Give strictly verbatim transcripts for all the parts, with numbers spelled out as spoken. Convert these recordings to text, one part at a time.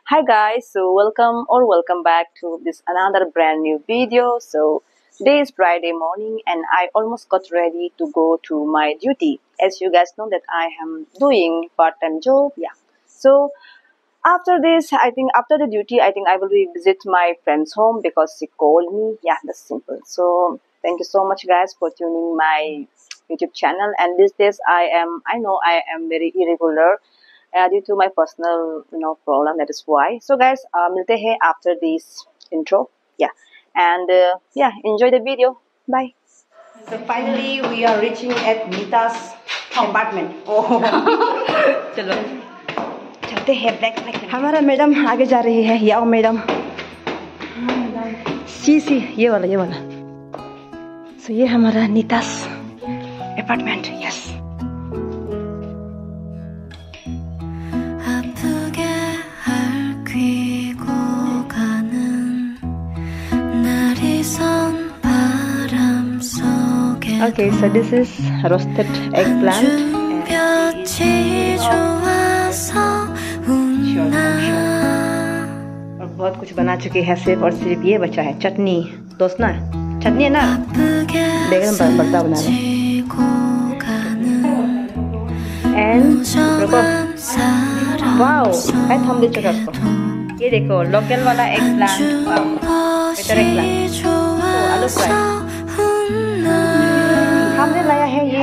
Hi guys, so welcome or welcome back to this another brand new video. So today is Friday morning and I almost got ready to go to my duty. As you guys know that I am doing part-time job. Yeah. So after this, I think after the duty, I think I will be visit my friend's home because she called me. Yeah, that's simple. So thank you so much guys for tuning my YouTube channel. And these days I am, I know I am very irregular uh, due to my personal you know problem. That is why. So guys, uh, milte hain after this intro. Yeah, and uh, yeah, enjoy the video. Bye. So finally we are reaching at Nita's apartment. Oh. चलो चलते हैं black black. हमारा madam आगे जा रही है। याओ madam. सी सी ये वाला ये वाला। So ये हमारा Neeta's apartment. Yes. Okay, so this is roasted eggplant. और बहुत कुछ बना चुके हैं सिर्फ और सिर्फ ये बचा है चटनी। दोस्त ना चटनी है ना बैगन भरता बना रहे एंड रुको वाओ है थम दे चुका उसको। ये देखो लोकल वाला एगप्लांट वाओ बेटर एगप्लांट तो आलू फ्राई हमने लाया है ये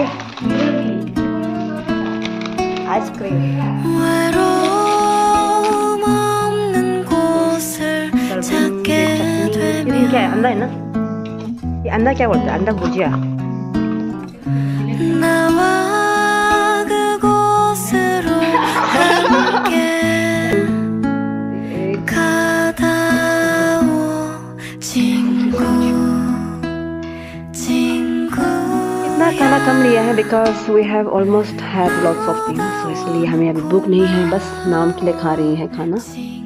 आइसक्रीम। ये क्या है अंडा है ना? ये अंडा क्या बोलते हैं? अंडा भुजिया। खाना कम लिया है because we have almost had lots of things, so इसलिए हमें अभी भूख नहीं है, बस नाम के लिए खा रही है खाना।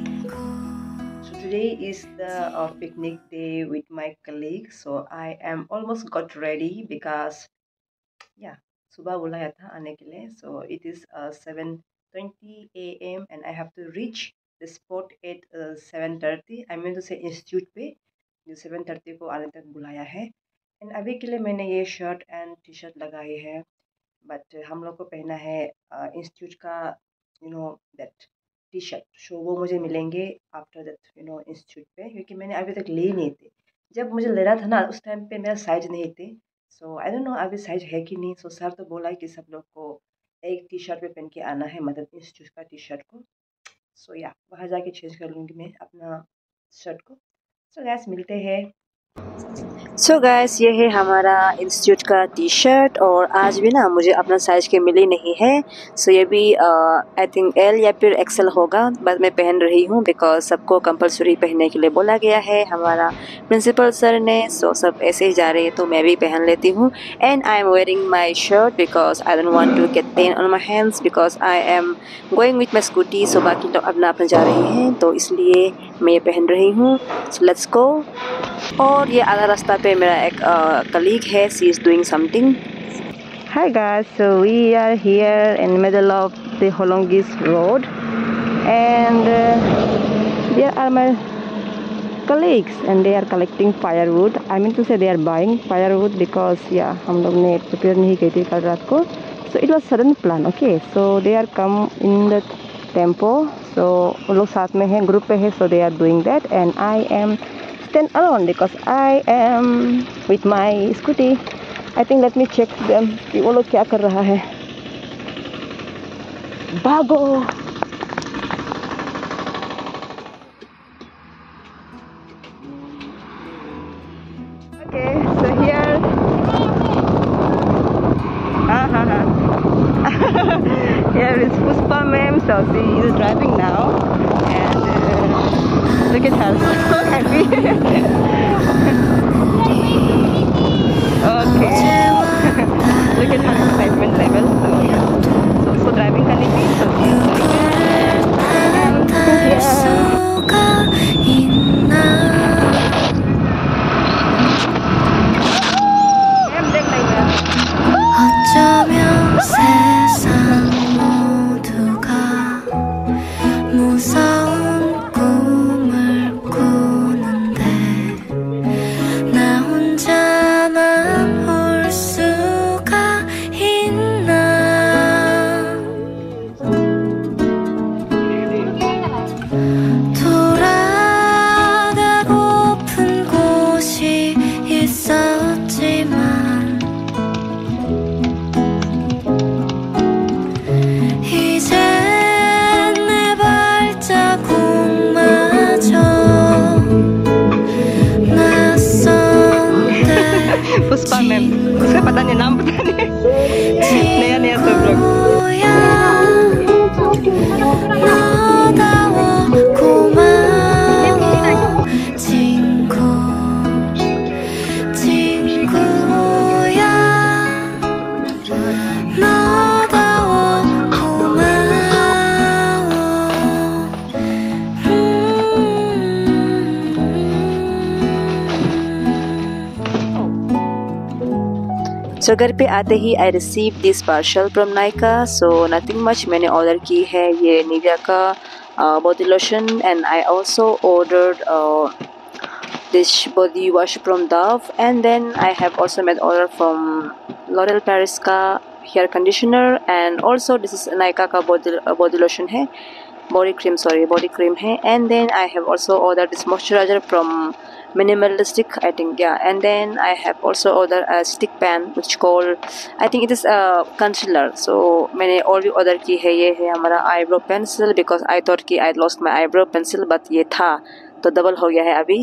So today is the uh, picnic day with my colleagues, so I am almost got ready because yeah सुबह बुलाया था आने के लिए, so it is uh, seven twenty a m and I have to reach the spot at uh, seven thirty. I mean to say institute पे जो seven thirty को आने तक बुलाया है। एंड अभी के लिए मैंने ये शर्ट एंड टी शर्ट लगाई है, बट हम लोग को पहना है इंस्टीट्यूट का you know that T shirt. So वो मुझे मिलेंगे after that you know institute पे, क्योंकि मैंने अभी तक ले नहीं थे। जब मुझे लेना था ना उस टाइम पे मेरा साइज नहीं थे, सो आई डोंट नो अभी साइज है कि नहीं। सो so, सर तो बोला है कि सब लोग को एक टी शर्ट पे पहन के आना है, मतलब इंस्टीट्यूट का टी शर्ट को। सो so, या yeah, वहाँ जाके चेंज कर लूँगी मैं अपना शर्ट को। सो so, गैस मिलते हैं। सो so गाइस, ये है हमारा इंस्टीट्यूट का टी शर्ट और आज भी ना मुझे अपना साइज के मिली नहीं है। सो so ये भी आई थिंक एल या फिर एक्सेल होगा, बट मैं पहन रही हूँ बिकॉज सबको कंपलसरी पहनने के लिए बोला गया है हमारा प्रिंसिपल सर ने। सो so सब ऐसे ही जा रहे हैं तो मैं भी पहन लेती हूँ। And I am wearing my shirt because I don't want to get pain on my hands because I am going with my Scooty. So बाकी लोग अपना अपना जा रहे हैं तो इसलिए मैं ये पहन रही हूँ। So let's go. और ये आधा रास्ता पे मेरा एक कलीग है, she is doing something. Hi guys, so we are here in the middle of the Holongis road and uh, there are my colleagues and they are collecting firewood. I mean to say they are buying firewood because yeah हम लोग ने prepare नहीं की थी कल रात को, so it was sudden plan. Okay, so they are come in the tempo, so वो लोग साथ में हैं, ग्रुप पे है, so they are doing that and I am stand alone because I am with my scooty. I think let me check them कि वो लोग क्या कर रहा है। भागो। Okay, so here हाँ हाँ हाँ here is Puspa ma'am, so she is driving now and uh, look at her, so happy. Okay. Look at her excitement level. So yeah. So उसको driving करनी थी, so she is doing it. Ma'am देख लेंगे। 어쩌면 세상 모두가 무서운 नहीं, नाम पता नहीं। नया नया सब लोग। सो so, घर पे आते ही I receive this parcel from Nykaa. So nothing much, मैंने ऑर्डर की है ये निविया का body lotion and I also ordered this body wash from Dove and then I have also made order from L'Oreal Paris का hair conditioner and also this is Nykaa का body body lotion है, body cream sorry body cream hai. And then I have also ordered this moisturizer from Minimalistic, I think, yeah. And then I have also ordered a stick pen which called, I think it is a concealer. So मैंने और भी order की है, ये है हमारा eyebrow pencil because I thought कि I lost my eyebrow pencil but ये था तो double हो गया है अभी.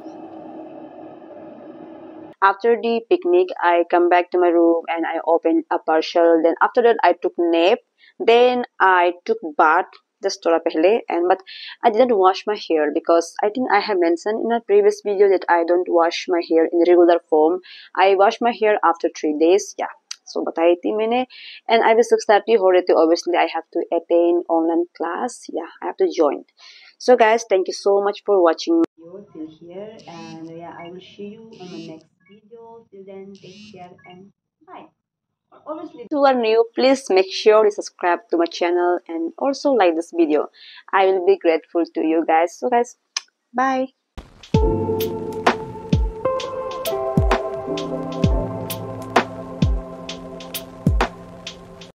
After the picnic, I come back to my room and I opened a parcel. Then after that, I took nap. Then I took bath just thoda pehle, and but I didn't wash my hair because I think I have mentioned in a previous video that I don't wash my hair in regular form. I wash my hair after three days. Yeah. So बताई थी मैंने, and I was six thirty हो रहे थे. Obviously, I have to attend online class. Yeah, I have to join. So guys, thank you so much for watching video till here, and yeah, I will see you on the next video. Till then, take care and bye. Obviously, if you are new, please make sure you subscribe to my channel and also like this video. I will be grateful to you guys. So guys, bye.